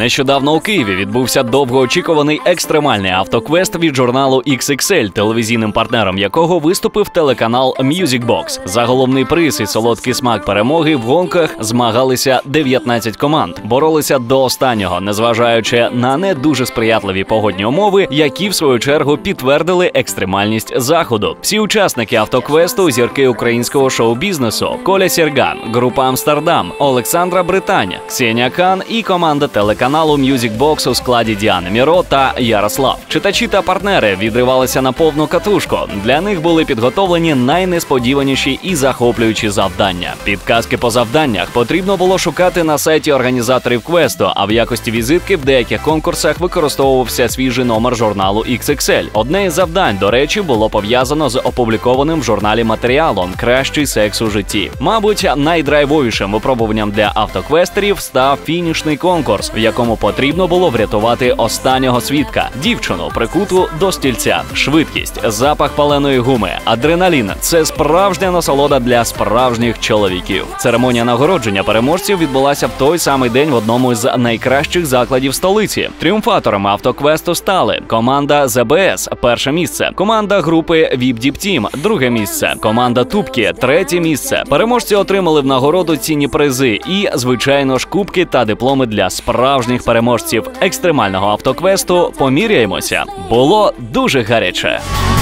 Нещодавно у Києві відбувся довгоочікуваний екстремальний автоквест від журналу XXL, телевізійним партнером якого виступив телеканал Music Box. За головний приз і солодкий смак перемоги в гонках змагалися 19 команд. Боролися до останнього, незважаючи на не дуже сприятливі погодні умови, які в свою чергу підтвердили екстремальність заходу. Всі учасники автоквесту – зірки українського шоу-бізнесу: Коля Сірган, група Амстердам, Олександра Британя, Ксенія Кан і команда телеканалу Music Box у складі Діани Міро та Ярослав. Читачі та партнери відривалися на повну катушку. Для них були підготовлені найнесподіваніші і захоплюючі завдання. Підказки по завданнях потрібно було шукати на сайті організаторів квесту, а в якості візитки в деяких конкурсах використовувався свіжий номер журналу XXL. Одне із завдань, до речі, було пов'язано з опублікованим в журналі матеріалом «Кращий секс у житті». Мабуть, найдрайвовішим випробуванням для автоквестерів став фінішний конкурс, в якому потрібно було врятувати останнього свідка – дівчину, прикуту до стільця. Швидкість, запах паленої гуми, адреналін – це справжня насолода для справжніх чоловіків. Церемонія нагородження переможців відбулася в той самий день в одному з найкращих закладів столиці. Тріумфаторами автоквесту стали команда ZBS – перше місце, команда групи VIP Deep Team – друге місце, команда Тупки – третє місце. Переможці отримали в нагороду цінні призи і, звичайно ж, кубки та дипломи для справжніх переможців екстремального автоквесту. Поміряємося. Було дуже гаряче.